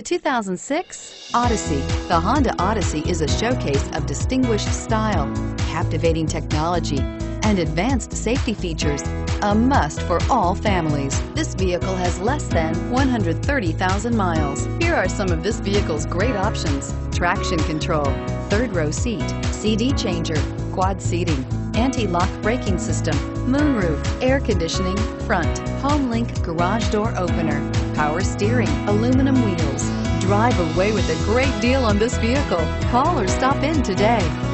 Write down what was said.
2006 Odyssey. The Honda Odyssey is a showcase of distinguished style, captivating technology, and advanced safety features. A must for all families. This vehicle has less than 130,000 miles. Here are some of this vehicle's great options: traction control, third row seat, CD changer, quad seating, anti-lock braking system, moonroof, air conditioning, front, home link garage door opener, power steering, aluminum wheels. Drive away with a great deal on this vehicle. Call or stop in today.